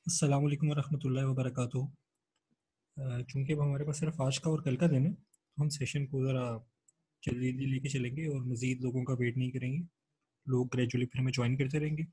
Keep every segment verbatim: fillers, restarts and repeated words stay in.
अस्सलाम वालेकुम वरहमतुल्लाहि वबरकातुहू। अ, चूँकि अब हमारे पास सिर्फ आज का और कल का दिन है, तो हम सेशन को ज़रा जल्दी लेके चलेंगे और मज़ीद लोगों का वेट नहीं करेंगे। लोग ग्रेजुअली फिर हमें ज्वाइन करते रहेंगे।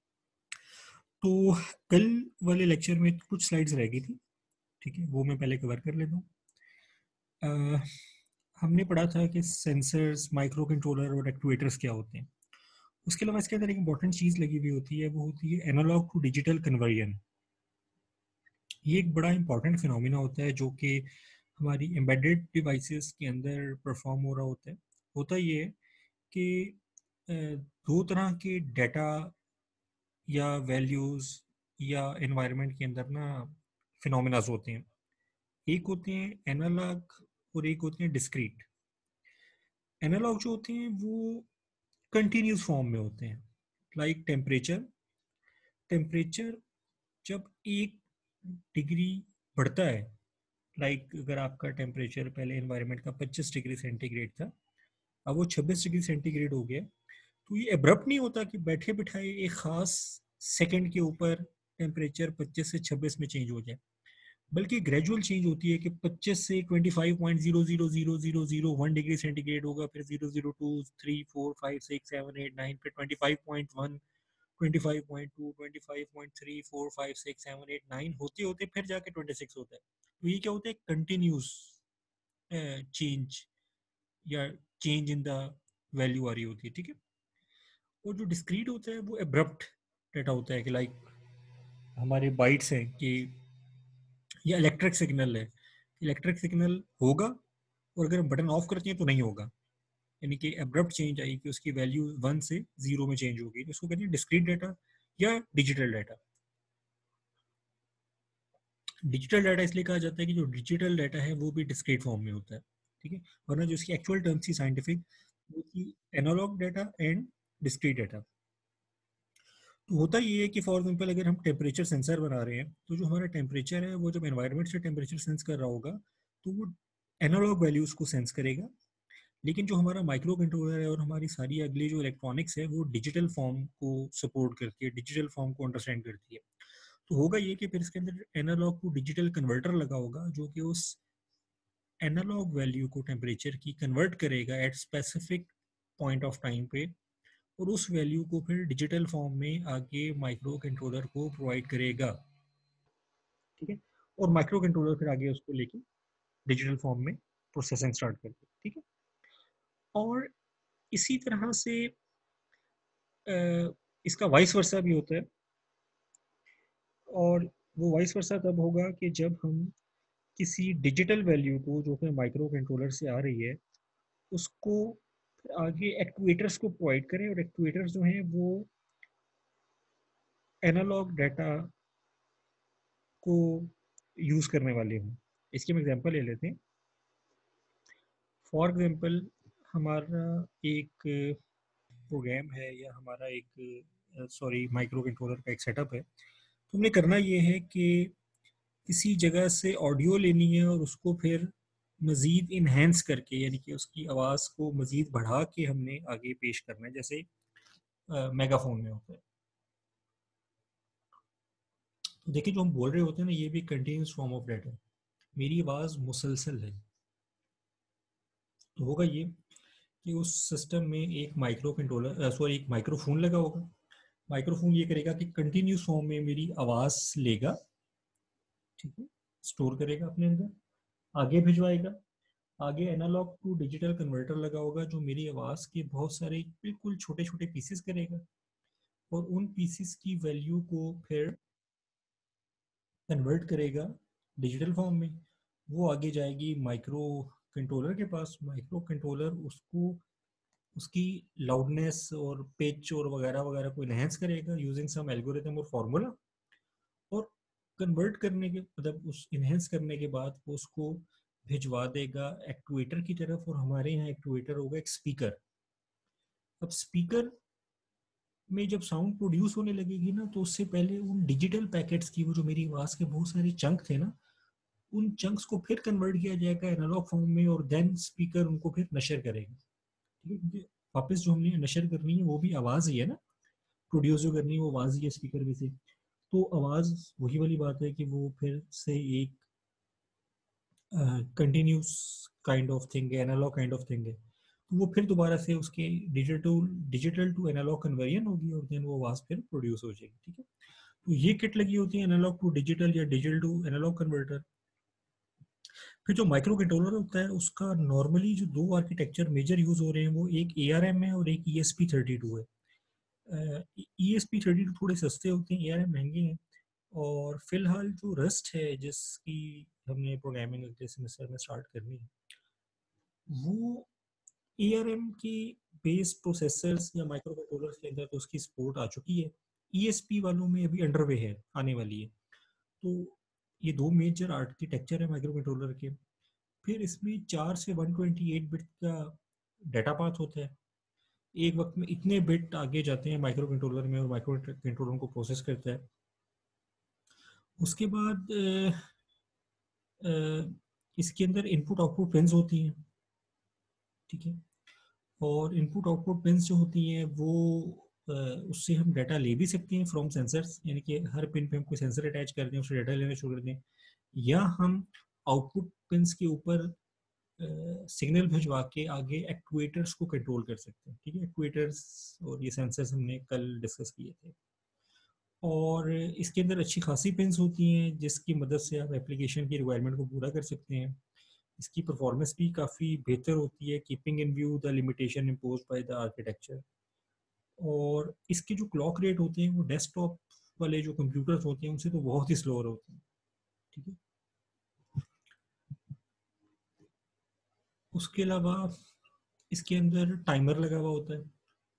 तो कल वाले लेक्चर में कुछ स्लाइड्स रह गई थी, ठीक है, वो मैं पहले कवर कर लेता हूँ। अ, हमने पढ़ा था कि सेंसर्स, माइक्रो कंट्रोलर और एक्चुएटर्स क्या होते हैं। उसके अलावा इसके अंदर एक इंपॉर्टेंट चीज़ लगी हुई होती है, वो होती है एनालॉग टू डिजिटल कन्वर्जन। ये एक बड़ा इंपॉर्टेंट फिनोमिना होता है जो कि हमारी एम्बेडेड डिवाइसेस के अंदर परफॉर्म हो रहा होता है। होता ये है कि अ, दो तरह के डाटा या वैल्यूज़ या एनवायरनमेंट के अंदर ना फिनोमिनाज होते हैं। एक होते हैं एनालॉग और एक होते हैं डिस्क्रीट। एनालॉग जो होते हैं वो कंटिन्यूस फॉर्म में होते हैं, लाइक टेम्परेचर। टेम्परेचर जब एक डिग्री बढ़ता है, लाइक like, अगर आपका टेम्परेचर पहले एनवायरनमेंट का पच्चीस डिग्री सेंटीग्रेड था, अब वो छब्बीस डिग्री सेंटीग्रेड हो गया, तो ये एब्रप्ट नहीं होता कि बैठे बिठाए एक खास सेकंड के ऊपर टेम्परेचर पच्चीस से छब्बीस में चेंज हो जाए, बल्कि ग्रेजुअल चेंज होती है कि पच्चीस से twenty five point zero zero zero zero zero one degree centigrade होगा, फिर zero zero two three four five six seven eight nine, फिर twenty five point one, twenty five point two, twenty five point three, four, five, six, seven, eight, nine होते होते फिर जाके twenty six होता है। तो ये क्या होता है, कंटिन्यूस चेंज या चेंज इन द वैल्यू आ रही होती है, ठीक है। और जो डिस्क्रीट होता है वो एब्रप्ट डेटा होता है कि लाइक हमारे बाइट्स हैं कि ये इलेक्ट्रिक सिग्नल है, इलेक्ट्रिक सिग्नल होगा और अगर हम बटन ऑफ करते हैं तो नहीं होगा, यानी कि एब्रप्ट चेंज आई कि उसकी वैल्यू वन से जीरो में चेंज होगी, इसको कहते हैं डिस्क्रीट डाटा या डिजिटल डाटा। डिजिटल डाटा इसलिए कहा जाता है कि जो डिजिटल डाटा है वो भी डिस्क्रीट फॉर्म में होता है, ठीक है। वरना जो इसकी एक्चुअल टर्म्स थी साइंटिफिक, वो थी analog data and discrete data. तो होता ये है कि फॉर एग्जांपल अगर हम टेम्परेचर सेंसर बना रहे हैं, तो जो हमारा टेम्परेचर है वो जब एनवायरनमेंट से टेम्परेचर सेंस कर रहा होगा तो वो एनालॉग वैल्यूज को सेंस करेगा। लेकिन जो हमारा माइक्रो कंट्रोलर है और हमारी सारी अगली जो इलेक्ट्रॉनिक्स है वो डिजिटल फॉर्म को सपोर्ट करती है, डिजिटल फॉर्म को अंडरस्टैंड करती है। तो होगा ये कि फिर इसके अंदर एनालॉग टू डिजिटल कन्वर्टर लगा होगा जो कि उस एनालॉग वैल्यू को टेम्परेचर की कन्वर्ट करेगा at specific point of time पे, और उस वैल्यू को फिर डिजिटल फॉर्म में आगे माइक्रो कंट्रोलर को प्रोवाइड करेगा, ठीक है। और माइक्रो कंट्रोलर फिर आगे उसको लेके डिजिटल फॉर्म में प्रोसेसिंग स्टार्ट करते, ठीक है। और इसी तरह से अ, इसका वाइस वर्सा भी होता है, और वो वाइस वर्सा तब होगा कि जब हम किसी डिजिटल वैल्यू को जो कि माइक्रो कंट्रोलर से आ रही है उसको फिर आगे एक्चुएटर्स को प्रोवाइड करें, और एक्चुएटर्स जो हैं वो एनालॉग डाटा को यूज़ करने वाले हों। इसकी हम एग्जांपल ले लेते हैं। फॉर एग्जांपल हमारा एक प्रोग्राम है या हमारा एक सॉरी माइक्रो कंट्रोलर का एक सेटअप है। तो हमने करना ये है कि किसी जगह से ऑडियो लेनी है और उसको फिर मज़ीद इन्हेंस करके, यानी कि उसकी आवाज़ को मज़ीद बढ़ा के हमने आगे पेश करना है, जैसे मेगाफोन में होता है। तो देखिए जो हम बोल रहे होते हैं ना, ये भी कंटिन्यूस फॉर्म ऑफ डाटा है, मेरी आवाज़ मुसलसल है। तो होगा ये कि उस सिस्टम में एक माइक्रो कंट्रोलर सॉरी एक माइक्रोफोन लगा होगा। माइक्रोफोन ये करेगा कि कंटिन्यूस फॉर्म में मेरी आवाज़ लेगा, ठीक है, स्टोर करेगा अपने अंदर, आगे भिजवाएगा। आगे एनालॉग टू डिजिटल कन्वर्टर लगा होगा जो मेरी आवाज़ के बहुत सारे बिल्कुल छोटे छोटे पीसेस करेगा, और उन पीसेस की वैल्यू को फिर कन्वर्ट करेगा डिजिटल फॉर्म में। वो आगे जाएगी माइक्रो कंट्रोलर के पास, माइक्रो कंट्रोलर उसको उसकी लाउडनेस और पिच और वगैरह वगैरह को इनहेंस करेगा यूजिंग सम एल्गोरिथम और फार्मूला, और कन्वर्ट करने के मतलब उस इनहेंस करने के बाद वो उसको भिजवा देगा एक्टुएटर की तरफ, और हमारे यहाँ एक्टुएटर होगा एक स्पीकर। अब स्पीकर में जब साउंड प्रोड्यूस होने लगेगी ना, तो उससे पहले उन डिजिटल पैकेट्स की, वो जो मेरी आवाज़ के बहुत सारे चंक थे ना, उन चंक्स को फिर कन्वर्ट किया जाएगा एनालॉग फॉर्म में, और देन स्पीकर उनको फिर नशर करेगा, ठीक है। क्योंकि वापस जो हमने नशर करनी है वो भी आवाज़ ही है ना, प्रोड्यूस जो करनी है वो आवाज़ ही है स्पीकर में से। तो आवाज़ वही वाली बात है कि वो फिर से एक कंटिन्यूस काइंड ऑफ थिंग है, एनालॉग काइंड ऑफ थिंग है, तो वो फिर दोबारा से उसके digital digital to analog conversion होगी और देन वो आवाज़ फिर प्रोड्यूस हो जाएगी। ठीक है, तो ये किट लगी होती है एनालॉग टू डिजिटल या डिजिटल टू एनालॉग कन्वर्टर। फिर जो माइक्रो कंट्रोलर होता है उसका नॉर्मली जो दो आर्किटेक्चर मेजर यूज हो रहे हैं वो एक ए आर एम है और एक E S P thirty two है। E S P thirty two थोड़े सस्ते होते हैं, ए आर एम महंगे हैं। और फिलहाल जो रस्ट है जिसकी हमने प्रोग्रामिंग अगले सेमेस्टर में स्टार्ट करनी है, वो ए आर एम की बेस प्रोसेसर्स या माइक्रो कंट्रोलर्स के अंदर तो उसकी सपोर्ट आ चुकी है, ई एस पी वालों में अभी अंडरवे है, आने वाली है। तो ये दो मेजर आर्किटेक्चर है माइक्रो कंट्रोलर के। फिर इसमें चार से वन ट्वेंटी एट बिट का डाटा पाथ होता है। एक वक्त में इतने बिट आगे जाते हैं माइक्रो कंट्रोलर में और माइक्रो कंट्रोलर को प्रोसेस करता है। उसके बाद अ, अ, इसके अंदर इनपुट आउटपुट पिन्स होती हैं। ठीक है, और इनपुट आउटपुट पिन्स जो होती हैं वो अ, उससे हम डाटा ले भी सकते हैं फ्रॉम सेंसर्स, यानी कि हर पिन पे हम कोई सेंसर अटैच कर दें, उससे डाटा लेना शुरू कर दें, या हम आउटपुट पिन्स के ऊपर सिग्नल भिजवा के आगे एक्ट्यूएटर्स को कंट्रोल कर सकते हैं। ठीक है, एक्ट्यूएटर्स और ये सेंसर्स हमने कल डिस्कस किए थे। और इसके अंदर अच्छी खासी पिन्स होती हैं जिसकी मदद से आप एप्लीकेशन की रिक्वायरमेंट को पूरा कर सकते हैं। इसकी परफॉर्मेंस भी काफ़ी बेहतर होती है, keeping in view the limitation imposed by the architecture. और इसके जो क्लॉक रेट होते हैं वो डेस्कटॉप वाले जो कंप्यूटर्स होते हैं उनसे तो बहुत ही स्लोअर होते हैं। ठीक है, उसके अलावा इसके अंदर टाइमर लगा हुआ होता है।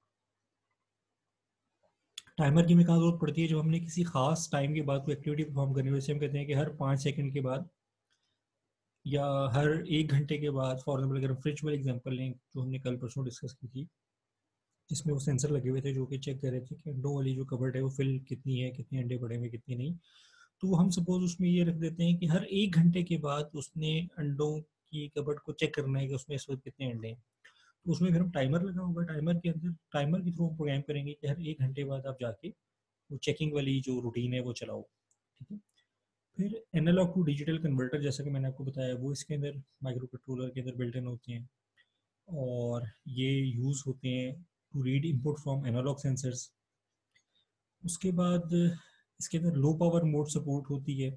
टाइमर की में कहाँ जरूरत पड़ती है, जब हमने किसी खास टाइम के बाद कोई एक्टिविटी परफॉर्म करनी है, जैसे हम कहते हैं कि हर पाँच सेकंड के बाद या हर एक घंटे के बाद। फॉर एग्जाम्पल अगर हम फ्रिज वाली एग्जाम्पल लें जो हमने कल परसों डिस्कस की थी, जिसमें वो सेंसर लगे हुए थे जो कि चेक कर रहे थे कि अंडों वाली जो कबर्ड है वो फिल कितनी है, कितने अंडे पड़े हुए कितनी नहीं। तो हम सपोज उसमें ये रख देते हैं कि हर एक घंटे के बाद उसने अंडों की कबर्ड को चेक करना है कि उसमें इस वक्त कितने अंडे हैं। तो उसमें फिर हम टाइमर लगा होगा, टाइमर के अंदर टाइमर के थ्रू हम प्रोग्राम करेंगे कि हर एक घंटे बाद आप जाके वो चेकिंग वाली जो रूटीन है वो चलाओ। ठीक है, फिर एनालॉग टू डिजिटल कन्वर्टर जैसा कि मैंने आपको बताया वो इसके अंदर माइक्रो कंट्रोलर के अंदर बिल्ट इन होते हैं, और ये यूज़ होते हैं to read input from analog sensors. उसके बाद इसके अंदर लो पावर मोड सपोर्ट होती है।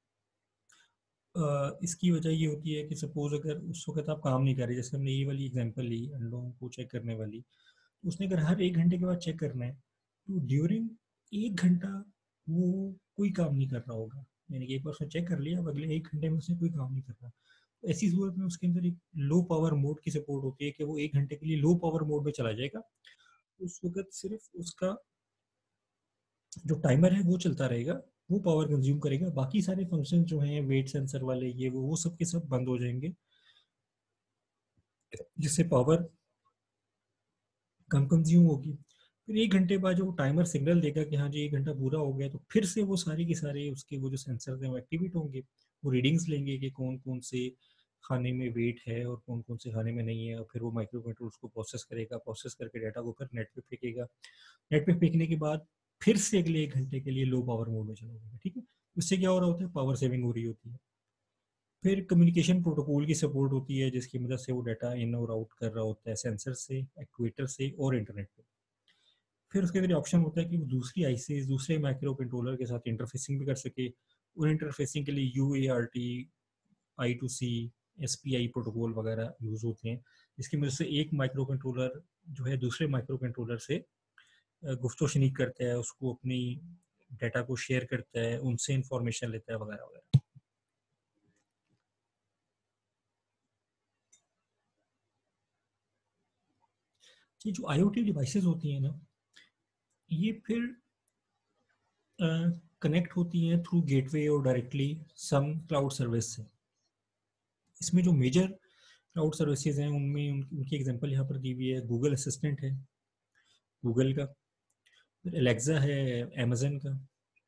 uh, इसकी वजह ये होती है कि सपोज अगर उस वक्त आप काम नहीं कर रहे, जैसे हमने ये वाली एग्जांपल ली अंडों को चेक करने वाली, तो उसने अगर हर एक घंटे के बाद चेक करना है तो ड्यूरिंग एक घंटा वो कोई काम नहीं कर रहा होगा, यानी कि एक बार उसने चेक कर लिया अब अगले एक घंटे में उसने कोई काम नहीं कर रहा। ऐसी सूरत में उसके अंदर एक लो पावर मोड की सपोर्ट होती है कि वो एक घंटे के लिए लो पावर मोड में चला जाएगा। उस वक्त सिर्फ उसका जो टाइमर है वो चलता रहेगा, वो पावर कंज्यूम करेगा, बाकी सारे फंक्शन जो हैं वेट सेंसर वाले ये वो वो सब के सब बंद हो जाएंगे, जिससे पावर कम कंज्यूम होगी। फिर एक घंटे बाद जो टाइमर सिग्नल देगा कि हाँ जी एक घंटा पूरा हो गया, तो फिर से वो सारे के सारे उसके वो जो सेंसर हैं वो एक्टिवेट होंगे, वो रीडिंग्स लेंगे कि कौन कौन से खाने में वेट है और कौन कौन से खाने में नहीं है, और फिर वो माइक्रो कंट्रोल उसको प्रोसेस करेगा, प्रोसेस करके डाटा को फिर नेट पे फेंकेगा। नेट पे फेंकने के बाद फिर से अगले एक घंटे के लिए लो पावर मोड में चलाएगा। ठीक है, उससे क्या हो रहा होता है, पावर सेविंग हो रही होती है। फिर कम्युनिकेशन प्रोटोकॉल की सपोर्ट होती है जिसकी मदद से वो डाटा इन और आउट कर रहा होता है सेंसर से, एक्ट्यूएटर से और इंटरनेट पे। फिर उसके अंदर ऑप्शन होता है कि वो दूसरी आईसीज दूसरे माइक्रो कंट्रोलर के साथ इंटरफेसिंग भी कर सके। उन इंटरफेसिंग के लिए U A R T, I two C, S P I protocol वगैरह यूज़ होते हैं, जिसकी वजह से एक माइक्रो कंट्रोलर जो है दूसरे माइक्रो कंट्रोलर से गुफ्तो शनीक करता है, उसको अपनी डाटा को शेयर करता है, उनसे इंफॉर्मेशन लेता है वगैरह वगैरह। ये जो आईओटी डिवाइसेस होती हैं ना, ये फिर कनेक्ट होती हैं थ्रू गेटवे और डायरेक्टली सम क्लाउड सर्विस से। इसमें जो मेजर क्लाउड सर्विसेज हैं उनमें उन, उनकी एग्जांपल यहाँ पर दी हुई है। गूगल असिस्टेंट है गूगल का, फिर एलेक्सा है अमेजन का,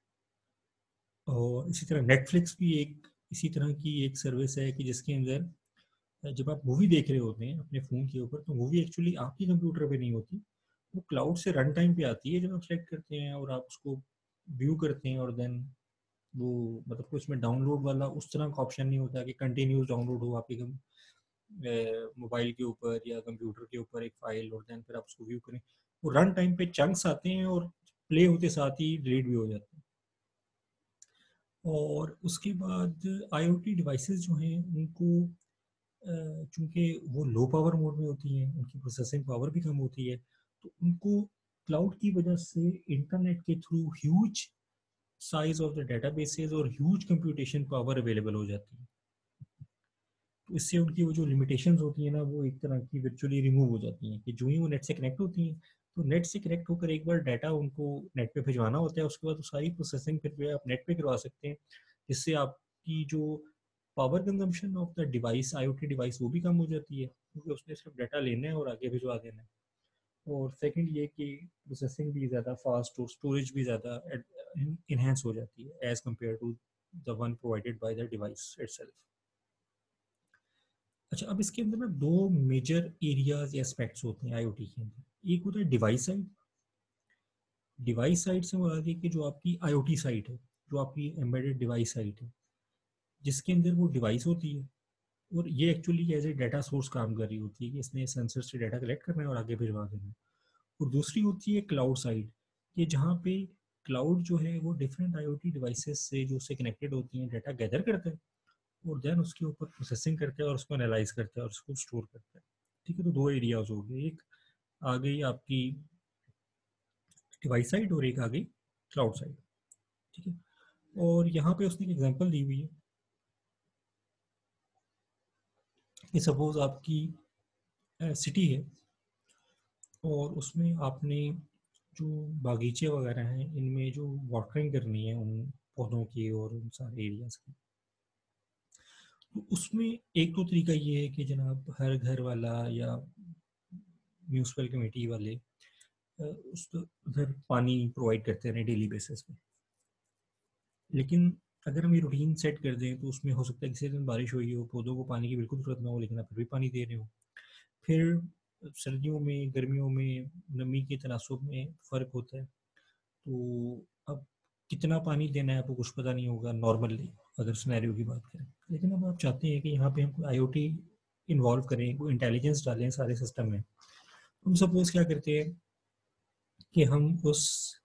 और इसी तरह नेटफ्लिक्स भी एक इसी तरह की एक सर्विस है कि जिसके अंदर जब आप मूवी देख रहे होते हैं अपने फ़ोन के ऊपर, तो मूवी एक्चुअली आपके कंप्यूटर पे नहीं होती, वो क्लाउड से रन टाइम पे आती है जब आप सेलेक्ट करते हैं और आप उसको व्यू करते हैं और देन वो मतलब कोई उसमें डाउनलोड वाला उस तरह का ऑप्शन नहीं होता कि कंटिन्यूस डाउनलोड हो आपके मोबाइल के ऊपर या कंप्यूटर के ऊपर एक फाइल और देन फिर आप उसको व्यू करें। वो रन टाइम पे चंक्स आते हैं और प्ले होते साथ ही डिलीट भी हो जाते हैं। और उसके बाद आईओटी डिवाइसेस जो हैं उनको चूँकि वो लो पावर मोड में होती हैं, उनकी प्रोसेसिंग पावर भी कम होती है, तो उनको क्लाउड की वजह से इंटरनेट के through huge size of the databases और ह्यूज कंप्यूटेशन पावर अवेलेबल हो जाती है। तो इससे उनकी वो जो लिमिटेशंस होती है ना, वो एक तरह की वर्चुअली रिमूव हो जाती हैं कि जो ही वो नेट से कनेक्ट होती हैं, तो नेट से कनेक्ट होकर एक बार डाटा उनको नेट पे भिजवाना होता है, उसके बाद वो सारी प्रोसेसिंग फिर जो है आप नेट पे करवा सकते हैं, जिससे आपकी जो power consumption of the device, IoT device, वो भी कम हो जाती है, क्योंकि उसने सिर्फ डाटा लेना है और आगे भिजवा देना है। और सेकंड ये कि प्रोसेसिंग भी ज़्यादा फास्ट और स्टोरेज भी ज़्यादा इन्हेंस हो जाती है as compare to the one provided by the device itself. अच्छा, अब इसके अंदर ना दो मेजर एरियाज या एस्पेक्ट्स होते हैं आईओटी के अंदर। एक होता है डिवाइस साइड। डिवाइस साइड से मुराद है कि जो आपकी आईओटी साइड है, जो आपकी एम्बेडेड डिवाइस साइड है, जिसके अंदर वो डिवाइस होती है और ये actually as a data source काम कर रही होती है कि इसने सेंसर से डाटा कलेक्ट करना है और आगे भिजवा देना है। और दूसरी होती है क्लाउड साइड, कि जहाँ पे क्लाउड जो है वो डिफरेंट आईओटी डिवाइसेस से जो उससे कनेक्टेड होती हैं डाटा गैदर करता है और देन उसके ऊपर प्रोसेसिंग करता है और उसको एनालाइज करता है और उसको स्टोर करता है। ठीक है, तो दो एरियाज हो गए, एक आ गई आपकी डिवाइस साइड और एक आ गई क्लाउड साइड। ठीक है, और यहाँ पे उसने एक एग्जांपल दी हुई है कि सपोज आपकी सिटी है और उसमें आपने जो बागीचे वगैरह हैं इनमें जो वाटरिंग करनी है उन पौधों की और उन सारे एरियाज की, तो उसमें एक तो तरीका ये है कि जनाब हर घर वाला या म्यूनसिपल कमेटी वाले उस उधर पानी प्रोवाइड करते हैं डेली बेसिस पे। लेकिन अगर हम ये रूटीन सेट कर दें तो उसमें हो सकता है किसी दिन बारिश हुई हो, पौधों को पानी की बिल्कुल ज़रूरत ना हो, लेकिन आप फिर भी पानी दे रहे हो। फिर सर्दियों में, गर्मियों में नमी के तनासुब में फ़र्क होता है, तो अब कितना पानी देना है आपको कुछ पता नहीं होगा नॉर्मली अगर सिनेरियो की बात करें। लेकिन अब आप चाहते हैं कि यहाँ पे हम आईओटी इन्वॉल्व करें, कोई इंटेलिजेंस डालें सारे सिस्टम में। हम सपोज क्या करते हैं कि हम उस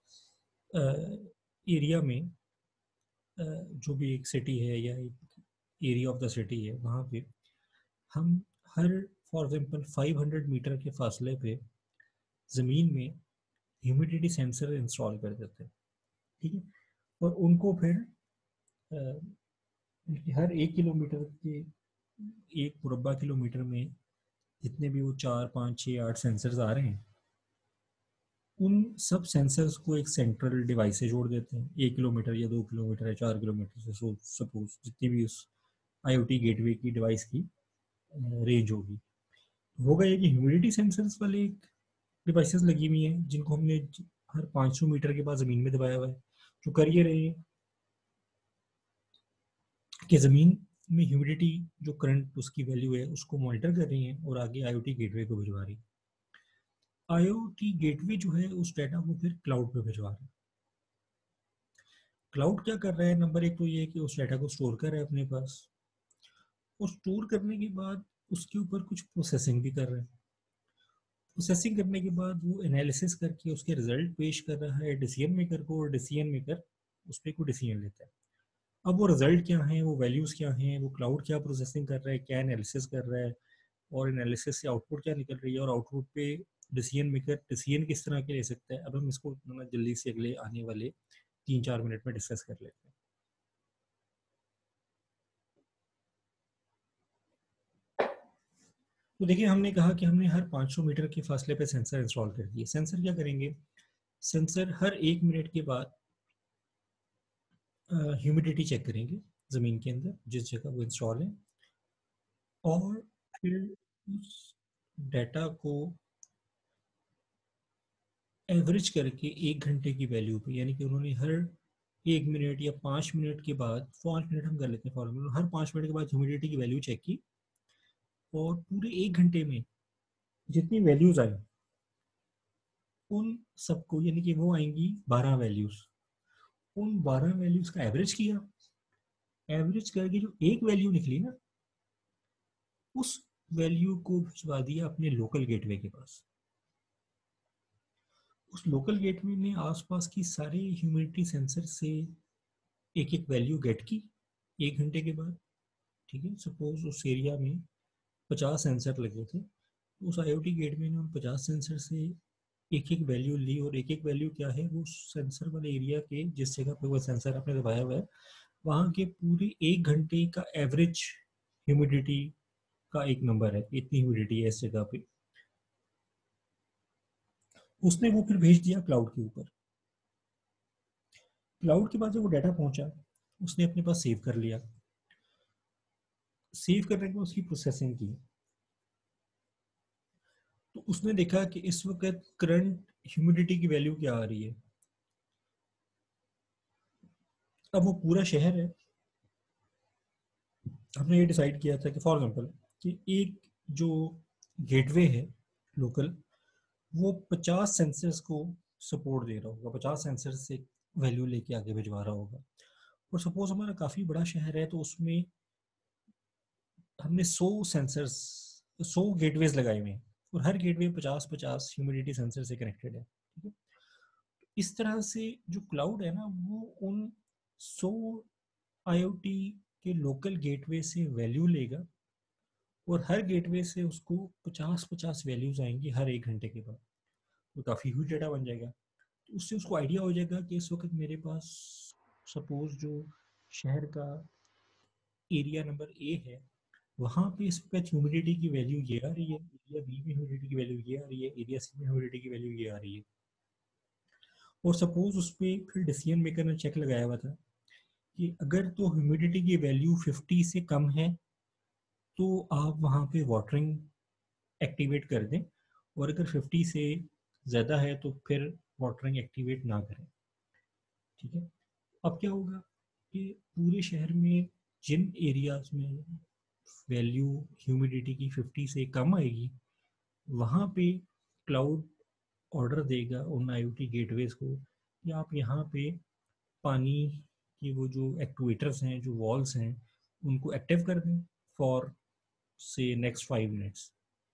एरिया में जो भी एक सिटी है या एक एरिया ऑफ द सिटी है, वहाँ पे हम हर for example five hundred metre के फासले पे ज़मीन में ह्यूमिडिटी सेंसर इंस्टॉल कर देते हैं। ठीक है, और उनको फिर अ, हर एक किलोमीटर के एक मुरबा किलोमीटर में जितने भी वो चार पाँच छः आठ सेंसर्स आ रहे हैं, उन सब सेंसर्स को एक सेंट्रल डिवाइस से जोड़ देते हैं। एक किलोमीटर या दो किलोमीटर या चार किलोमीटर से सो सपोज जितनी भी उस आईओटी गेटवे की डिवाइस की रेंज होगी। होगा ये कि ह्यूमिडिटी सेंसर्स वाले एक डिवाइसेस लगी हुई हैं जिनको हमने हर पाँच सौ मीटर के बाद ज़मीन में दबाया हुआ है, जो कर ये रहे हैं कि ज़मीन में ह्यूमिडिटी जो करंट उसकी वैल्यू है उसको मॉनिटर कर रही हैं और आगे आईओटी गेटवे को भिजवा रही है। आईओटी गेटवे जो है उस डाटा को फिर क्लाउड पे भिजवा रहा है। क्लाउड क्या कर रहा है, नंबर एक तो ये है कि उस डाटा को स्टोर कर रहा है अपने पास, और स्टोर करने के बाद उसके ऊपर कुछ प्रोसेसिंग भी कर रहा है। प्रोसेसिंग करने के बाद वो एनालिसिस करके उसके रिजल्ट पेश कर रहा है डिसीजन मेकर को, और डिसीजन मेकर उस पर कोई डिसीजन लेता है। अब वो रिजल्ट क्या है, वो वैल्यूज़ क्या हैं, वो क्लाउड क्या प्रोसेसिंग कर रहा है, क्या एनालिसिस कर रहा है, और एनालिसिस से आउटपुट क्या निकल रही है, और आउटपुट पे डिसीजन मेकर डिसीजन किस तरह के ले सकता है। अब हम इसको जल्दी से अगले आने वाले तीन चार मिनट में डिस्कस कर लेते हैं। तो देखिए, हमने कहा कि हमने हर पाँच सौ मीटर के फासले पे सेंसर इंस्टॉल कर दिए। सेंसर क्या करेंगे, सेंसर हर एक मिनट के बाद ह्यूमिडिटी चेक करेंगे ज़मीन के अंदर जिस जगह वो इंस्टॉल है, और फिर उस डाटा को एवरेज करके एक घंटे की वैल्यू पे, यानी कि उन्होंने हर एक मिनट या पाँच मिनट के बाद, पाँच मिनट हम कर लेते हैं फॉर्मूला, हर पाँच मिनट के बाद ह्यूमिडिटी की वैल्यू चेक की, और पूरे एक घंटे में जितनी वैल्यूज़ आई उन सबको, यानी कि वो आएंगी बारह वैल्यूज़, उन बारह वैल्यूज का एवरेज किया, एवरेज करके जो एक वैल्यू निकली ना, उस वैल्यू को भिजवा दिया अपने लोकल गेटवे के पास। उस लोकल गेटवे ने आसपास की सारे ह्यूमिडिटी सेंसर से एक एक वैल्यू गेट की एक घंटे के बाद। ठीक है, सपोज उस एरिया में पचास सेंसर लगे थे, उस आईओटी गेटवे ने उन पचास सेंसर से एक एक वैल्यू ली, और एक एक वैल्यू क्या है, वो सेंसर वाले एरिया के जिस जगह पे वो सेंसर आपने दबाया हुआ है वहाँ के पूरे एक घंटे का एवरेज ह्यूमिडिटी का एक नंबर है, इतनी ह्यूमिडिटी है इस जगह पे। उसने वो फिर भेज दिया क्लाउड के ऊपर। क्लाउड के पास जब वो डाटा पहुंचा, उसने अपने पास सेव कर लिया। सेव करने के बाद उसकी प्रोसेसिंग की, तो उसने देखा कि इस वक्त करंट ह्यूमिडिटी की वैल्यू क्या आ रही है। अब वो पूरा शहर है, हमने ये डिसाइड किया था कि फॉर एग्जांपल कि एक जो गेटवे है लोकल, वो पचास सेंसर्स को सपोर्ट दे रहा होगा, पचास सेंसर से वैल्यू लेके आगे भिजवा रहा होगा। और सपोज हमारा काफ़ी बड़ा शहर है, तो उसमें हमने सौ सेंसर्स, सौ गेटवेज लगाए हुए हैं, और हर गेटवे पचास पचास ह्यूमिडिटी सेंसर से कनेक्टेड है। ठीक है, इस तरह से जो क्लाउड है ना, वो उन सौ आईओटी के लोकल गेटवे से वैल्यू लेगा, और हर गेटवे से उसको पचास पचास वैल्यूज आएंगी हर एक घंटे के बाद। तो काफ़ी ह्यूज डेटा बन जाएगा। तो उससे उसको आइडिया हो जाएगा कि इस वक्त मेरे पास सपोज जो शहर का एरिया नंबर ए है, वहाँ पे इस वक्त ह्यूमिडिटी की वैल्यू ये आ रही है, एरिया बी में ह्यूमिडिटी की वैल्यू ये आ रही है, एरिया सी में ह्यूमिडिटी की वैल्यू ये आ रही है। और सपोज उस पर फिर डिसीजन मेकर ने चेक लगाया हुआ था कि अगर तो ह्यूमिडिटी की वैल्यू फिफ्टी से कम है तो आप वहाँ पे वाटरिंग एक्टिवेट कर दें, और अगर फिफ्टी से ज़्यादा है तो फिर वाटरिंग एक्टिवेट ना करें। ठीक है, अब क्या होगा कि पूरे शहर में जिन एरियाज में वैल्यू ह्यूमिडिटी की फिफ्टी से कम आएगी, वहाँ पे क्लाउड ऑर्डर देगा उन आईओटी गेटवेज को कि आप यहाँ पे पानी की वो जो एक्टुएटर्स हैं, जो वॉल्स हैं, उनको एक्टिव कर दें फॉर से नेक्स्ट फाइव मिनट्स,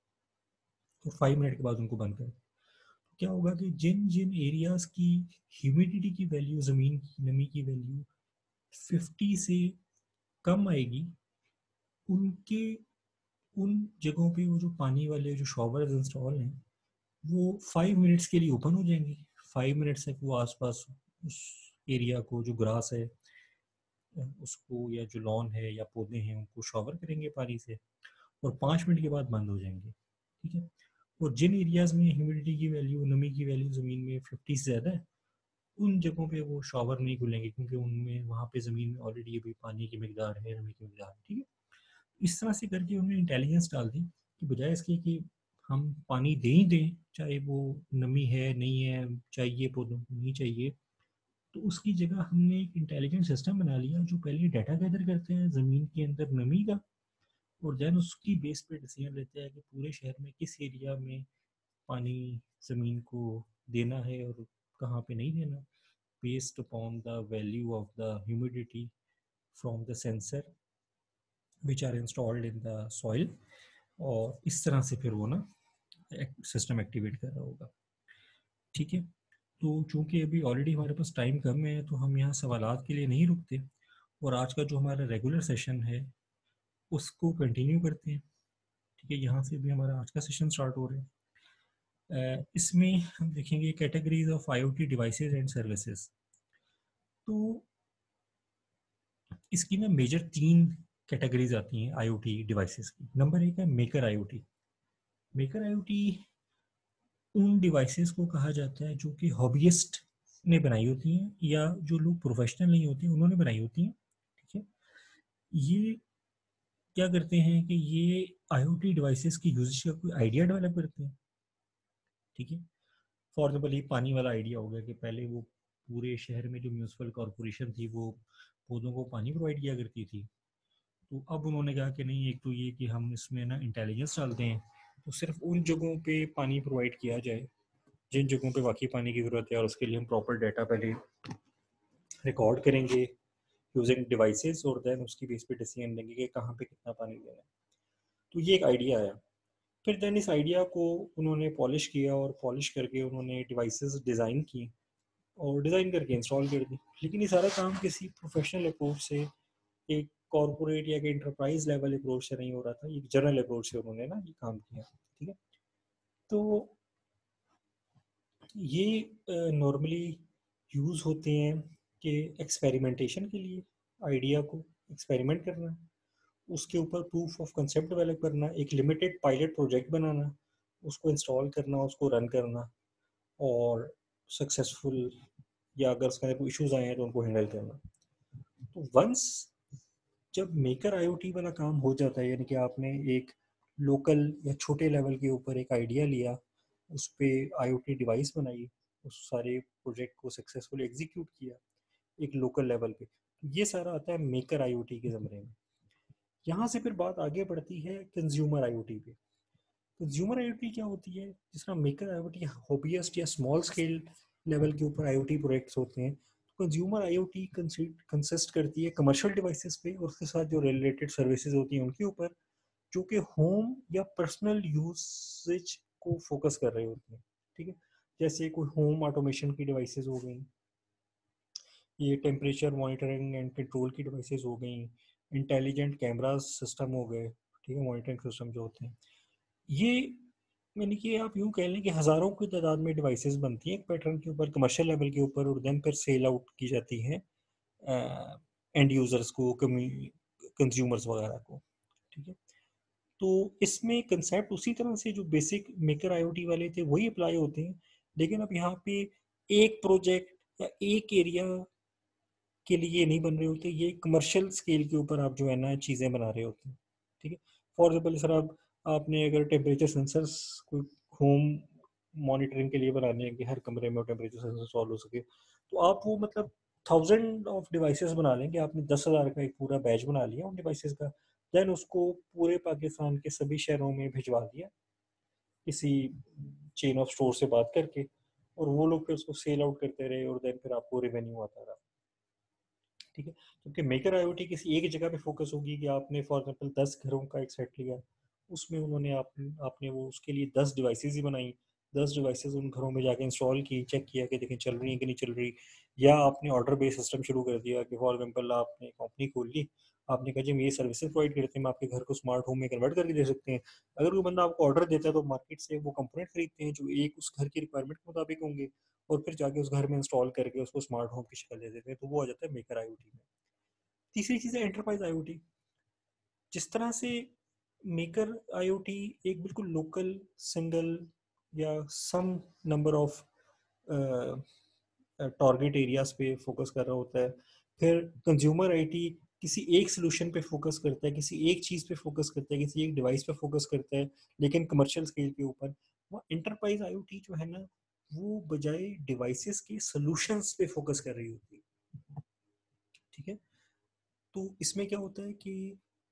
और फाइव मिनट के बाद उनको बंद करें। तो क्या होगा कि जिन जिन एरियाज की ह्यूमिडिटी की वैल्यू, ज़मीन की नमी की वैल्यू फिफ्टी से कम आएगी, उनके उन जगहों पे वो जो पानी वाले जो शॉवर्स इंस्टॉल हैं, वो फाइव मिनट्स के लिए ओपन हो जाएंगे। फाइव मिनट्स तक वो आसपास उस एरिया को, जो ग्रास है उसको, या जो लॉन है या पौधे हैं, उनको शॉवर करेंगे पानी से, और पाँच मिनट के बाद बंद हो जाएंगे। ठीक है, और जिन एरियाज़ में ह्यूमिडिटी की वैल्यू, नमी की वैल्यू ज़मीन में फिफ्टी से ज़्यादा है, उन जगहों पे वो शॉवर नहीं खुलेंगे, क्योंकि उनमें वहाँ पे ज़मीन में ऑलरेडी अभी पानी की मकदार है, नमी की मकदार है। ठीक है, इस तरह से करके उन्होंने इंटेलिजेंस डाल दी कि बजाय इसके कि हम पानी दें ही दें, चाहे वो नमी है नहीं है, चाहिए पौधों को नहीं चाहिए, तो उसकी जगह हमने एक इंटेलिजेंट सिस्टम बना लिया जो पहले डाटा गैदर करते हैं ज़मीन के अंदर नमी का, और देन उसकी बेस पे डिसीजन लेते हैं कि पूरे शहर में किस एरिया में पानी ज़मीन को देना है और कहाँ पे नहीं देना, based upon the value of the humidity from the sensor which are installed in the soil. और इस तरह से फिर वो ना सिस्टम एक्टिवेट कर रहा होगा। ठीक है, तो चूंकि अभी ऑलरेडी हमारे पास टाइम कम है, तो हम यहाँ सवालात के लिए नहीं रुकते, और आज का जो हमारा रेगुलर सेशन है उसको कंटिन्यू करते हैं। ठीक है, यहाँ से भी हमारा आज का सेशन स्टार्ट हो रहा है। इसमें हम देखेंगे categories of IoT devices and services. तो इसकी ना मेजर तीन कैटेगरीज आती हैं आईओटी डिवाइसेस की। नंबर एक है मेकर आईओटी। मेकर आईओटी उन डिवाइसेस को कहा जाता है जो कि हॉबियस्ट ने बनाई होती हैं, या जो लोग प्रोफेशनल नहीं होते उन्होंने बनाई होती हैं। ठीक है, ये क्या करते हैं कि ये आईओटी डिवाइसेस की यूजेज का कोई आइडिया डेवलप करते हैं। ठीक है, फॉर एग्जाम्पल ये पानी वाला आइडिया हो गया कि पहले वो पूरे शहर में जो म्यूनसिपल कॉरपोरेशन थी वो पौधों को पानी प्रोवाइड किया करती थी। तो अब उन्होंने कहा कि नहीं, एक तो ये कि हम इसमें ना इंटेलिजेंस डालते हैं, तो सिर्फ उन जगहों पे पानी प्रोवाइड किया जाए जिन जगहों पे वाकई पानी की ज़रूरत है, और उसके लिए हम प्रॉपर डाटा पहले रिकॉर्ड करेंगे यूजिंग डिवाइसेस और देन उसकी बेस पे डिसीजन लेंगे कि कहाँ पे कितना पानी देना है। तो ये एक आइडिया आया। फिर देन इस आइडिया को उन्होंने पॉलिश किया और पॉलिश करके उन्होंने डिवाइसेस डिज़ाइन की और डिज़ाइन करके इंस्टॉल कर दी। लेकिन ये सारा काम किसी प्रोफेशनल अप्रोच से, एक कॉर्पोरेट या एक एंटरप्राइज लेवल अप्रोच से नहीं हो रहा था, एक जनरल अप्रोच से उन्होंने ना ये काम किया। ठीक है, तो ये नॉर्मली यूज़ होते हैं कि एक्सपेरिमेंटेशन के लिए, आइडिया को एक्सपेरिमेंट करना, उसके ऊपर प्रूफ ऑफ कंसेप्ट डेवलप करना, एक लिमिटेड पायलट प्रोजेक्ट बनाना, उसको इंस्टॉल करना, उसको रन करना और सक्सेसफुल या अगर उसके अंदर कोई इश्यूज आए हैं तो उनको हैंडल करना। तो वंस जब मेकर आईओटी वाला काम हो जाता है, यानी कि आपने एक लोकल या छोटे लेवल के ऊपर एक आइडिया लिया, उस पर आईओटी डिवाइस बनाई, उस सारे प्रोजेक्ट को सक्सेसफुली एग्जीक्यूट किया एक लोकल लेवल पे, ये सारा आता है मेकर आईओटी के ज़मरे में। यहाँ से फिर बात आगे बढ़ती है कंज्यूमर आईओटी पे। कंज्यूमर आईओटी क्या होती है? जिस तरह मेकर आईओटी हॉबीस्ट या स्मॉल स्केल लेवल के ऊपर आईओटी प्रोजेक्ट्स होते हैं, तो कंज्यूमर आईओटी कंसिस्ट करती है कमर्शियल डिवाइसेस पे और उसके साथ जो रिलेटेड सर्विसेज होती हैं उनके ऊपर, जो कि होम या पर्सनल यूसेज को फोकस कर रहे होते हैं। ठीक है, जैसे कोई होम ऑटोमेशन की डिवाइसेस हो गई, ये टेम्परेचर मॉनिटरिंग एंड कंट्रोल की डिवाइसेस हो गई, इंटेलिजेंट कैमरा सिस्टम हो गए, ठीक है, मॉनिटरिंग सिस्टम जो होते हैं ये, यानी कि आप यूँ कह लें कि हज़ारों की तादाद में डिवाइसेस बनती हैं एक पैटर्न के ऊपर, कमर्शियल लेवल के ऊपर, और देन फिर सेल आउट की जाती हैं एंड यूज़र्स को, कंज्यूमर्स वगैरह को। ठीक है, तो इसमें कंसेप्ट उसी तरह से जो बेसिक मेकर आईओटी वाले थे वही अप्लाई होते हैं, लेकिन अब यहाँ पे एक प्रोजेक्ट या एक एरिया के लिए नहीं बन रहे होते, ये कमर्शियल स्केल के ऊपर आप जो है ना चीज़ें बना रहे होते हैं। ठीक है, फॉर एग्जाम्पल सर आप आपने अगर टेम्परेचर सेंसर्स कोई होम मॉनिटरिंग के लिए बनाने हैं कि हर कमरे में टेम्परेचर सेंसर सॉल्व हो सके, तो आप वो मतलब थाउजेंड ऑफ डिवाइसेस बना लेंगे, आपने दस हज़ार का एक पूरा बैच बना लिया उन डिवाइसेस का, देन उसको पूरे पाकिस्तान के सभी शहरों में भिजवा दिया किसी चेन ऑफ स्टोर से बात करके, और वो लोग फिर उसको सेल आउट करते रहे और देन फिर आपको रेवेन्यू आता रहा। ठीक है, क्योंकि मेकर आईओटी किसी एक जगह पे फोकस होगी कि आपने फॉर एग्जांपल दस घरों का एक सेट लिया, उसमें उन्होंने आप आपने वो उसके लिए दस डिवाइसेस ही बनाई, दस डिवाइसेस उन घरों में जाके इंस्टॉल की, चेक किया कि देखें चल रही है कि नहीं चल रही, या आपने ऑर्डर बेस्ड सिस्टम शुरू कर दिया कि फॉर एग्जांपल आपने कंपनी खोल ली, आपने कहा जी हम ये सर्विसेज प्रोवाइड करते हैं, हम आपके घर को स्मार्ट होम में कन्वर्ट करके दे सकते हैं। अगर कोई बंदा आपको ऑर्डर देता है तो मार्केट से वो कंपोनेंट खरीदते हैं जो एक उस घर की रिक्वायरमेंट के मुताबिक होंगे, और फिर जाके उस घर में इंस्टॉल करके उसको स्मार्ट होम की शक्ल दे देते हैं, तो वो आ जाता है मेकर आईओटी में। तीसरी चीज़ है एंटरप्राइज आईओटी। जिस तरह से मेकर आईओटी एक बिल्कुल लोकल सिंगल या some number of target areas पे फोकस कर रहा होता है, फिर कंज्यूमर आईटी किसी एक सोल्यूशन पे फोकस करता है, किसी एक चीज़ पे फोकस करता है, किसी एक डिवाइस पे फोकस करता है, लेकिन कमर्शियल स्केल के ऊपर। वो एंटरप्राइज आईओटी जो है ना, वो बजाय डिवाइसेस के सोल्यूशंस पे फोकस कर रही होती है। ठीक है, तो इसमें क्या होता है कि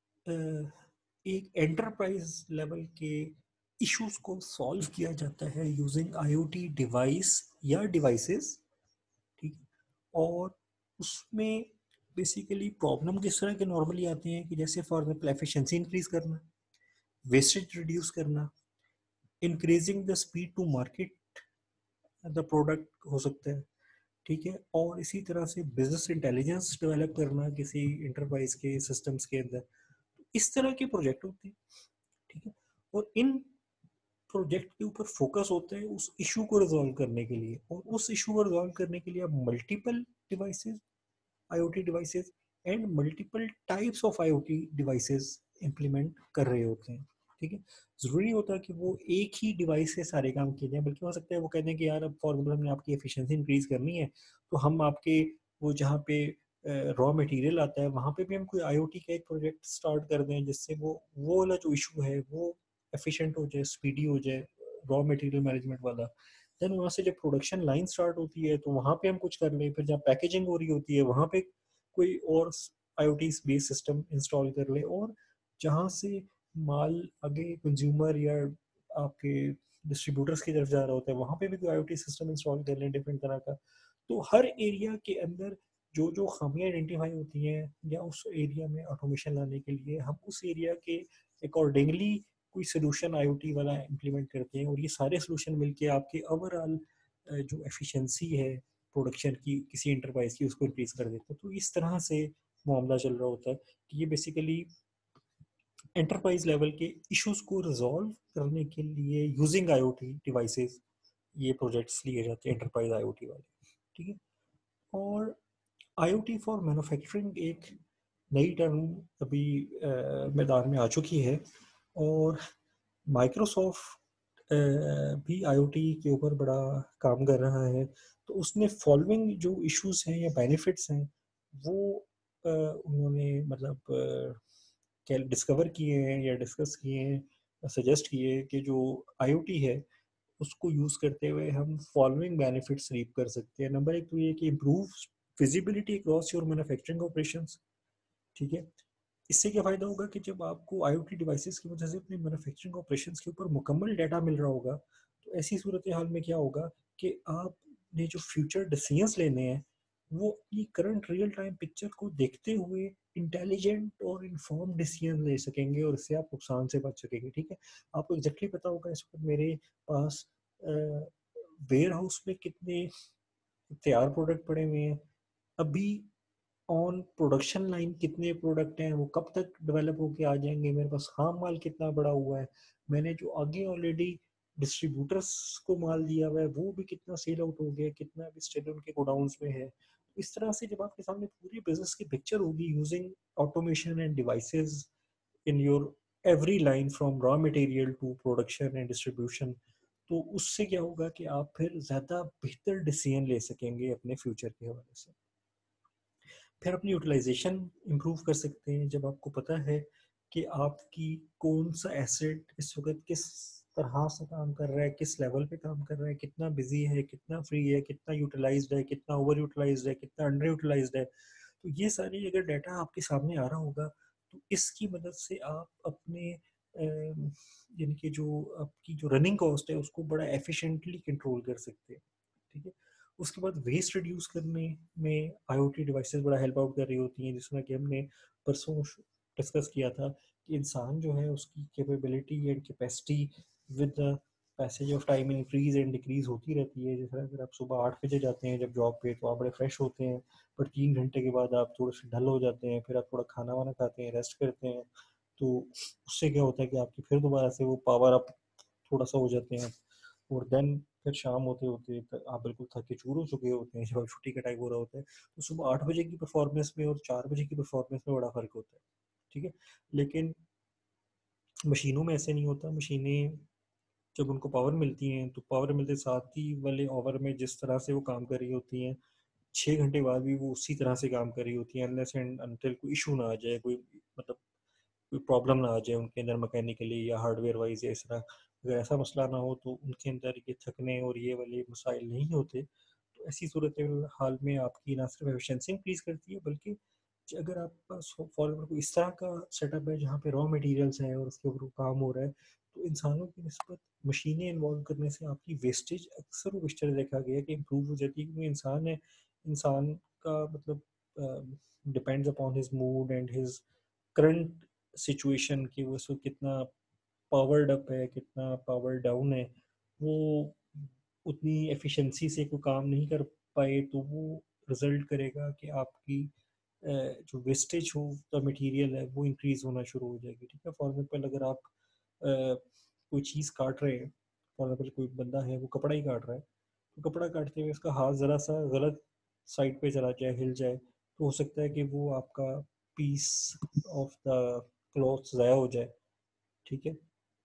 एक एंटरप्राइज लेवल के इश्यूज को सॉल्व किया जाता है यूजिंग आईओटी डिवाइस या डिवाइसेस। ठीक है, और उसमें बेसिकली प्रॉब्लम किस तरह के नॉर्मली आते हैं कि जैसे फॉर एग्जाम्पल एफिशिएंसी इंक्रीज करना, वेस्टेज रिड्यूस करना, increasing the speed to market the product हो सकता है। ठीक है, और इसी तरह से बिजनेस इंटेलिजेंस डेवलप करना किसी इंटरप्राइज के सिस्टम्स के अंदर, इस तरह के प्रोजेक्ट होते हैं। ठीक है, और इन प्रोजेक्ट के ऊपर फोकस होता है उस इशू को रिजॉल्व करने के लिए, और उस इशू को रिजॉल्व करने के लिए आप multiple devices, IoT devices and multiple types of IoT devices implement कर रहे होते हैं। ठीक है, जरूरी होता है कि वो एक ही डिवाइस से सारे काम किए जाए, बल्कि हो सकता है वो कहते हैं कि यार अब फॉर एग्जाम्पल हमने आपकी एफिशिएंसी इंक्रीज करनी है, तो हम आपके वो जहाँ पे रॉ मटेरियल आता है वहाँ पे भी हम कोई आईओटी का एक प्रोजेक्ट स्टार्ट कर दें जिससे वो वो वाला जो इशू है वो एफिशिएंट हो जाए, स्पीडी हो जाए, रॉ मटेरियल मैनेजमेंट वाला। देन वहाँ से जब प्रोडक्शन लाइन स्टार्ट होती है तो वहाँ पे हम कुछ कर लें, फिर जहाँ पैकेजिंग हो रही होती है वहाँ पे कोई और आईओटी बेस्ड सिस्टम इंस्टॉल कर ले, और जहाँ से माल आगे कंज्यूमर या आपके डिस्ट्रीब्यूटर्स की तरफ जा रहा होता है वहाँ पे भी कोई आईओटी सिस्टम इंस्टॉल कर लें डिफरेंट तरह का। तो हर एरिया के अंदर जो जो खामियां आइडेंटिफाई होती हैं या उस एरिया में ऑटोमेशन लाने के लिए हम उस एरिया के अकॉर्डिंगली कोई सोल्यूशन आईओटी वाला इम्प्लीमेंट करते हैं, और ये सारे सोल्यूशन मिलके आपके ओवरऑल जो एफिशिएंसी है प्रोडक्शन की किसी इंटरप्राइज की उसको इंक्रीज कर देते हैं। तो इस तरह से मामला चल रहा होता है कि ये बेसिकली एंटरप्राइज लेवल के इश्यूज को रिजॉल्व करने के लिए यूजिंग आईओटी डिवाइसेस ये प्रोजेक्ट्स लिए जाते हैं एंटरप्राइज आईओटी वाले। ठीक है। और आईओटी फॉर मैन्युफैक्चरिंग एक नई टर्म अभी अ, मैदान में आ चुकी है, और माइक्रोसॉफ्ट भी आईओटी के ऊपर बड़ा काम कर रहा है। तो उसने फॉलोइंग जो इश्यूज हैं या बेनिफिट्स हैं वो अ, उन्होंने मतलब क्या डिस्कवर किए हैं या डिस्कस किए हैं, सजेस्ट किए हैं कि जो आईओटी है उसको यूज़ करते हुए हम फॉलोइंग बेनिफिट्स रीप कर सकते हैं। नंबर एक तो ये कि improve visibility across your manufacturing operations. ठीक है। इससे क्या फ़ायदा होगा कि जब आपको आईओटी डिवाइसेस की वजह से अपने मैन्युफैक्चरिंग ऑपरेशंस के ऊपर मुकम्मल डाटा मिल रहा होगा, तो ऐसी सूरत हाल में क्या होगा कि आपने जो फ्यूचर डिसीजंस लेने हैं वो अपनी करंट रियल टाइम पिक्चर को देखते हुए इंटेलिजेंट और इन्फॉर्म डिसीजन ले सकेंगे, और इससे आप नुकसान से बच सकेंगे। ठीक है। आपको एग्जैक्टली पता होगा इस वक्त मेरे पास वेयर हाउस में कितने तैयार प्रोडक्ट पड़े हुए हैं, अभी ऑन प्रोडक्शन लाइन कितने प्रोडक्ट हैं, वो कब तक डेवलप होके आ जाएंगे, मेरे पास खाम माल कितना बड़ा हुआ है, मैंने जो आगे ऑलरेडी डिस्ट्रीब्यूटर्स को माल दिया हुआ है वो भी कितना सेल आउट हो गया, कितना अभी स्टिल उनके गोडाउंस में है। इस तरह से जब आपके सामने पूरी बिजनेस की पिक्चर होगी using automation and devices in your every line from raw material to production and distribution, तो उससे क्या होगा कि आप फिर ज़्यादा बेहतर डिसीजन ले सकेंगे अपने फ्यूचर के हवाले से। फिर अपनी यूटिलाइजेशन इम्प्रूव कर सकते हैं जब आपको पता है कि आपकी कौन सा एसेट इस वक्त किस तरह से काम कर रहा है, किस लेवल पे काम कर रहा है, कितना बिजी है, कितना फ्री है, कितना यूटिलाइज्ड है, कितना ओवर यूटिलाइज्ड है, कितना अंडर यूटिलाइज्ड है। तो ये सारी अगर डाटा आपके सामने आ रहा होगा तो इसकी मदद से आप अपने अम, यानी कि जो आपकी जो रनिंग कॉस्ट है उसको बड़ा एफिशिएंटली कंट्रोल कर सकते हैं। ठीक है। उसके बाद वेस्ट रिड्यूस करने में आईओटी डिवाइसेस बड़ा हेल्प आउट कर रही होती हैं, जिसमें कि हमने परसों डिस्कस किया था कि इंसान जो है उसकी capability and capacity with the passage of time increase and decrease होती रहती है। जैसे अगर आप सुबह आठ बजे जाते हैं जब जॉब पे तो आप बड़े फ्रेश होते हैं, पर तीन घंटे के बाद आप थोड़े से डल हो जाते हैं, फिर आप थोड़ा खाना वाना खाते हैं, रेस्ट करते हैं, तो उससे क्या होता है कि आपकी फिर दोबारा से वो पावर अप थोड़ा सा हो जाते हैं, और देन फिर शाम होते होते आप बिल्कुल थके चूर हो चुके होते हैं, जब छुट्टी का टाइम हो रहा होता है, तो सुबह आठ बजे की परफॉर्मेंस में और चार बजे की परफॉर्मेंस में बड़ा फर्क होता है। ठीक है। लेकिन मशीनों में ऐसे नहीं होता। मशीनें जब उनको पावर मिलती हैं तो पावर मिलते साथ ही वाले ओवर में जिस तरह से वो काम कर रही होती हैं, छः घंटे बाद भी वो उसी तरह से काम कर रही होती हैं, अनलेस एंड अनटिल कोई इशू ना आ जाए, कोई मतलब कोई प्रॉब्लम ना आ जाए उनके अंदर मैकेनिकली या हार्डवेयर वाइज या इस तरह। अगर ऐसा मसला ना हो तो उनके अंदर ये थकने और ये वाले मसाइल नहीं होते। तो ऐसी सूरत हाल में आपकी ना सिर्फ एफिशिएंसी इंक्रीज करती है, बल्कि अगर आपके पास फॉर एग्जाम्पल इस तरह का सेटअप है जहाँ पे रॉ मटेरियल्स हैं और उसके ऊपर काम हो रहा है, तो इंसानों की निस्बत मशीनें इन्वॉल्व करने से आपकी वेस्टेज अक्सर वो वेस्टेज देखा गया है कि इम्प्रूव हो जाती है, क्योंकि इंसान है, इंसान का मतलब depends upon his mood and his current situation की वो उसको कितना पावर्ड अप है कितना पावर डाउन है, वो उतनी एफिशिएंसी से कोई काम नहीं कर पाए तो वो रिजल्ट करेगा कि आपकी अ, जो वेस्टेज हो द मटेरियल है वो इंक्रीज होना शुरू हो जाएगी। ठीक है। फॉर एग्जाम्पल अगर आप अ, कोई चीज़ काट रहे हैं, फॉर एग्जाम्पल कोई बंदा है वो कपड़ा ही काट रहा है, तो कपड़ा काटते हुए उसका हाथ ज़रा सा गलत साइड पे चला जाए, हिल जाए, तो हो सकता है कि वो आपका पीस ऑफ द क्लॉथ ज़ाया हो जाए। ठीक है।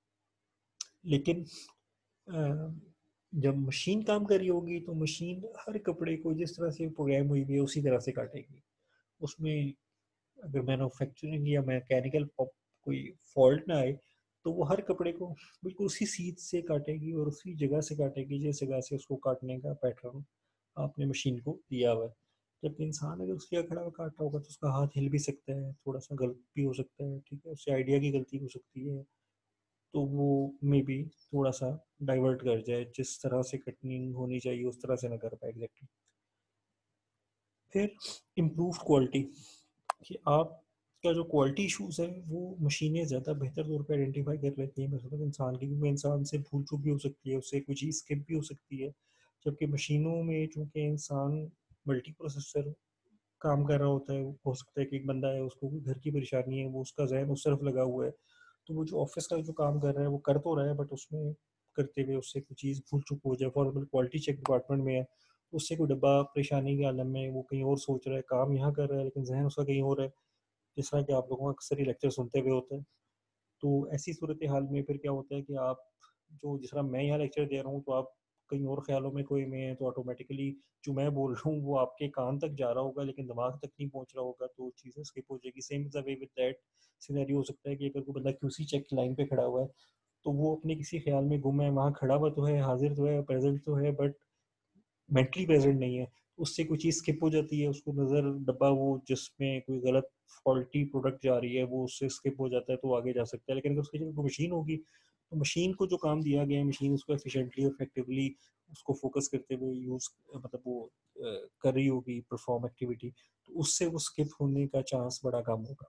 लेकिन अ, जब मशीन काम कर रही होगी तो मशीन हर कपड़े को जिस तरह से प्रोग्राम हुई हुई है उसी तरह से काटेगी। उसमें अगर मैन्युफैक्चरिंग या मैकेनिकल कोई फॉल्ट ना आए तो वो हर कपड़े को बिल्कुल उसी सीध से काटेगी और उसी जगह से काटेगी जिस जगह से उसको काटने का पैटर्न आपने मशीन को दिया हुआ है। जबकि इंसान अगर उसकी जगह खड़ा हुआ काट रहा होगा तो उसका हाथ हिल भी सकता है, थोड़ा सा गलत भी हो सकता है। ठीक है। उससे आइडिया की गलती हो सकती है, तो वो मे बी थोड़ा सा डाइवर्ट कर जाए, जिस तरह से कटनी होनी चाहिए उस तरह से ना कर पाए एग्जैक्टली। फिर इम्प्रूव्ड क्वालिटी, कि आपका जो क्वालिटी इशूज़ है वो मशीनें ज़्यादा बेहतर तौर पे आइडेंटिफाई कर लेती हैं मतलब इंसान की, क्योंकि इंसान से भूल चूक भी हो सकती है, उससे कोई चीज़ स्किप भी हो सकती है। जबकि मशीनों में चूँकि इंसान मल्टी प्रोसेसर काम कर रहा होता है, हो सकता है कि एक बंदा है उसको कोई घर की परेशानी है, वो उसका ज़हन उस तरफ लगा हुआ है, तो वो जो ऑफिस का जो काम कर रहा है वो कर तो रहा है, बट उसमें करते हुए उससे कोई चीज़ भूल चूक हो जाए। For example quality check department में है, उससे कोई डब्बा परेशानी के आलम में वो कहीं और सोच रहा है, काम यहाँ कर रहा है लेकिन जहन उसका कहीं और है, जिस तरह कि आप लोगों का अक्सर ही लेक्चर सुनते हुए होते हैं। तो ऐसी सूरत हाल में फिर क्या होता है कि आप जो जिस तरह मैं यहाँ लेक्चर दे रहा हूँ तो आप कहीं और ख्यालों में कोई में है, तो ऑटोमेटिकली जो मैं बोल रहा हूँ वो आपके कान तक जा रहा होगा लेकिन दिमाग तक नहीं पहुँच रहा होगा, तो चीज़ें स्किप हो जाएगी। Same is the way with that scenario हो सकता है कि अगर कोई बंदा क्यूसी चेक लाइन पे खड़ा हुआ है तो वो अपने किसी ख्याल में गुम है, वहाँ खड़ा हुआ तो है, हाजिर तो है, प्रेजेंट तो है, बट मेंटली प्रेजेंट नहीं है, उससे कोई चीज़ स्किप हो जाती है, उसको नज़र डब्बा वो जिसमें कोई गलत फॉल्टी प्रोडक्ट जा रही है वो उससे स्किप हो जाता है तो वो आगे जा सकता है। लेकिन अगर उसकी जगह कोई मशीन होगी तो मशीन को जो काम दिया गया है मशीन उसको एफिशिएंटली और इफेक्टिवली उसको फोकस करते हुए यूज़ मतलब वो अ, कर रही होगी परफॉर्म एक्टिविटी, तो उससे वो स्किप होने का चांस बड़ा कम होगा।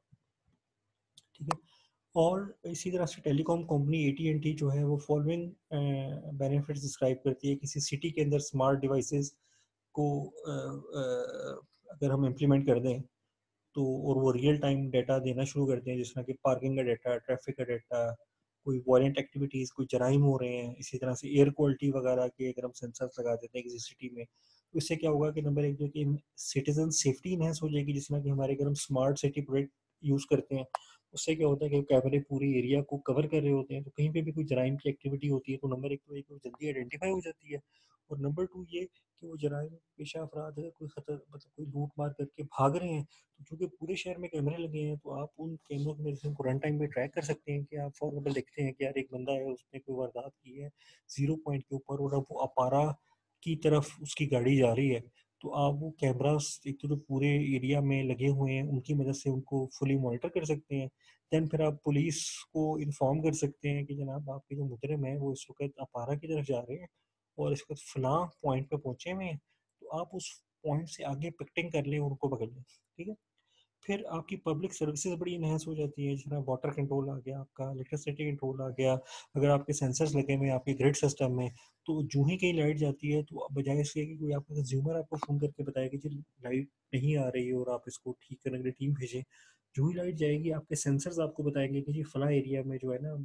ठीक है। और इसी तरह से telecom company A T and T जो है वो फॉलोइंग बेनिफिट्स डिस्क्राइब करती है किसी सिटी के अंदर स्मार्ट डिवाइसेस को अ, अ, अगर हम इम्प्लीमेंट कर दें तो, और वो रियल टाइम डाटा देना शुरू करते हैं, जिस तरह कि पार्किंग का डाटा, ट्रैफिक का डाटा, कोई वॉलेंट एक्टिविटीज़, कोई जराइम हो रहे हैं, इसी तरह से एयर क्वालिटी वगैरह के अगर हम सेंसर्स लगा देते हैं किसी सिटी में, तो इससे क्या होगा कि नंबर एक जो कि सिटीजन सेफ्टी इनहेंस हो जाएगी, जिस तरह कि हमारे अगर हम स्मार्ट सिटी प्रोजेक्ट यूज़ करते हैं, उससे क्या होता है कि कैमरे पूरी एरिया को कवर कर रहे होते हैं, तो कहीं पे भी कोई जराइम की एक्टिविटी होती है तो नंबर एक तो एक जल्दी आइडेंटिफाई हो जाती है, और नंबर टू ये कि वो जराइम पेशा अफराद अगर कोई खतर मतलब कोई लूट मार करके भाग रहे हैं, तो चूँकि पूरे शहर में कैमरे लगे हैं तो आप उन कैमरों की मदद से उनको रन टाइम में ट्रैक कर सकते हैं कि आप फॉर एग्जाम्पल देखते हैं कि यार एक बंदा है उसने कोई वारदात की है ज़ीरो पॉइंट के ऊपर और अब वो अपारा की तरफ उसकी गाड़ी जा रही है, तो आप वो कैमरास एक तो जो पूरे एरिया में लगे हुए हैं उनकी मदद से उनको फुली मॉनिटर कर सकते हैं। देन फिर आप पुलिस को इन्फॉर्म कर सकते हैं कि जनाब आपके जो मुजरिम है वो इस वक्त अपारा की तरफ जा रहे हैं और इस वक्त फलां पॉइंट पे पहुंचे हुए हैं, तो आप उस पॉइंट से आगे पिकटिंग कर लें और उनको पकड़ लें। ठीक है। फिर आपकी पब्लिक सर्विसेज बड़ी इन्हेंस हो जाती है, जिस तरह वाटर कंट्रोल आ गया, आपका इलेक्ट्रिसिटी कंट्रोल आ गया, अगर आपके सेंसर्स लगे हुए हैं आपके ग्रिड सिस्टम में, तो जूं ही कहीं लाइट जाती है तो बजाय इसके कि कोई आपका कंज्यूमर आपको फ़ोन करके बताया कि जी लाइट नहीं आ रही है और आप इसको ठीक करने के लिए टीम भेजें, जूं ही लाइट जाएगी आपके सेंसर्स आपको बताएंगे कि जी फला एरिया में जो है ना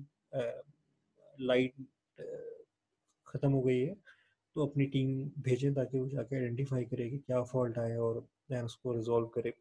लाइट ख़त्म हो गई है, तो अपनी टीम भेजें ताकि वो जाके आइडेंटिफाई करे कि क्या फॉल्ट आया और दैन उसको रिजॉल्व करे।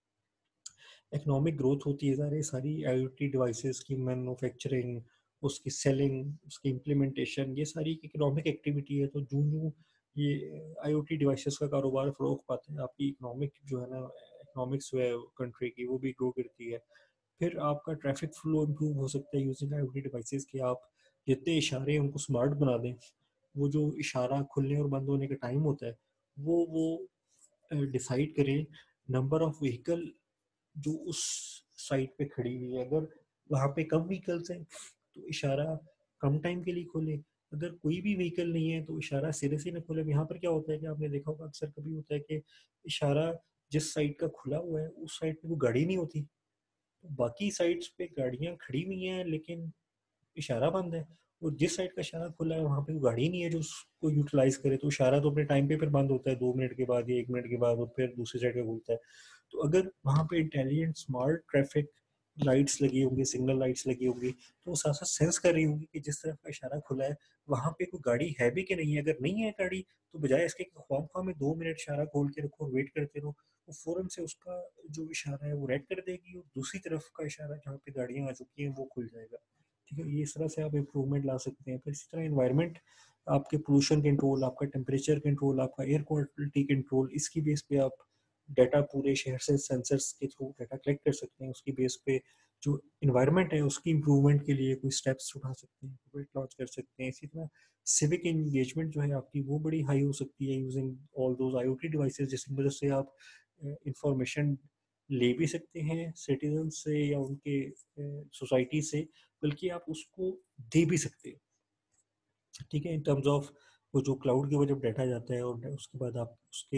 इकोनॉमिक ग्रोथ होती है सारी सारी आईओटी डिवाइसेस की मैन्युफैक्चरिंग, उसकी सेलिंग, उसकी इम्प्लीमेंटेशन, ये सारी इकोनॉमिक एक्टिविटी है, तो जूं जूं ये आईओटी डिवाइसेस का कारोबार फ़रोग पाते हैं आपकी इकोनॉमिक जो है ना इकोनॉमिक्स जो है कंट्री की वो भी ग्रो करती है। फिर आपका ट्रैफिक फ्लो इम्प्रूव हो सकता है यूजिंग आईओटी डिवाइसेस कि आप जितने इशारे हैं उनको स्मार्ट बना दें, वो जो इशारा खुलने और बंद होने का टाइम होता है वो वो डिसाइड करें नंबर ऑफ व्हीकल जो उस साइट पे खड़ी हुई है, अगर वहाँ पे कम व्हीकल्स हैं तो इशारा कम टाइम के लिए खोले, अगर कोई भी व्हीकल नहीं है तो इशारा सिरे से न खोले। यहाँ पर क्या होता है कि आपने देखा होगा अक्सर कभी होता है कि इशारा जिस साइड का खुला हुआ है उस साइड पे वो गाड़ी नहीं होती, तो बाकी साइड्स पे गाड़ियाँ खड़ी हुई हैं लेकिन इशारा बंद है, और जिस साइड का इशारा खुला है वहाँ पे वो गाड़ी नहीं है जो उसको यूटिलाइज करे, तो इशारा तो अपने टाइम पे फिर बंद होता है दो मिनट के बाद या एक मिनट के बाद और फिर दूसरी साइड का खुलता है। तो अगर वहाँ पे इंटेलिजेंट स्मार्ट ट्रैफिक लाइट्स लगी होंगी, सिग्नल लाइट्स लगी होंगी, तो वो साथ साथ सेंस कर रही होंगी कि जिस तरफ का इशारा खुला है वहाँ पे कोई गाड़ी है भी कि नहीं है, अगर नहीं है गाड़ी तो बजाय इसके कि ख्वाम ख्वाह में दो मिनट इशारा खोल के रखो वेट करते रहो, वो फ़ौरन से उसका जो इशारा है वो रेड कर देगी और दूसरी तरफ का इशारा जहाँ पे गाड़ियाँ आ चुकी हैं वो खुल जाएगा। ठीक है, ये इस तरह से आप इम्प्रूवमेंट ला सकते हैं। फिर इसी तरह इन्वायरमेंट, आपके पोल्यूशन कंट्रोल, आपका टेम्परेचर कंट्रोल, आपका एयर क्वालिटी कंट्रोल, इसकी बेस पे आप डाटा पूरे शहर से सेंसर्स के थ्रू डाटा कलेक्ट कर सकते हैं, उसकी बेस पे जो इन्वायरमेंट है उसकी इम्प्रूवमेंट के लिए कोई स्टेप्स उठा सकते हैं, प्रोजेक्ट लॉन्च कर सकते हैं। इसी तरह सिविक इंगेजमेंट जो है आपकी वो बड़ी हाई हो सकती है using all those IoT devices, जिसकी वजह से आप इंफॉर्मेशन ले भी सकते हैं सिटीजन से या उनके सोसाइटी से, बल्कि आप उसको दे भी सकते हैं। ठीक है, इन टर्म्स ऑफ वो जो क्लाउड के ऊपर जब डाटा जाता है और उसके बाद आप उसके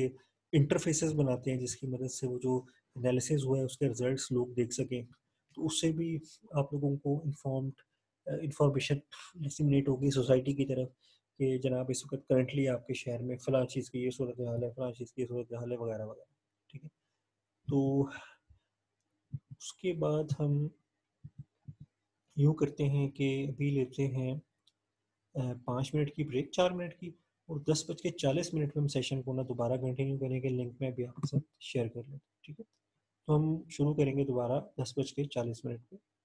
इंटरफेसेस बनाते हैं जिसकी मदद से वो जो एनालिसिस हुआ है उसके रिजल्ट्स लोग देख सकें, तो उससे भी आप लोगों को इन्फॉर्म्ड इंफॉर्मेशन डिसिमिनेट होगी सोसाइटी की तरफ कि जनाब इस वक्त करंटली आपके शहर में फ़लाँ चीज़ की ये सूरत हाल है, फ़लाँ चीज़ की ये सूरत हाल है, वगैरह वगैरह। ठीक है, तो उसके बाद हम यूँ करते हैं कि अभी लेते हैं पाँच मिनट की ब्रेक, चार मिनट की, और दस बज के चालीस मिनट में हम सेशन को ना दोबारा कंटिन्यू करेंगे। लिंक में भी आपके साथ शेयर कर लेते हैं। ठीक है, तो हम शुरू करेंगे दोबारा दस बज के चालीस मिनट पे।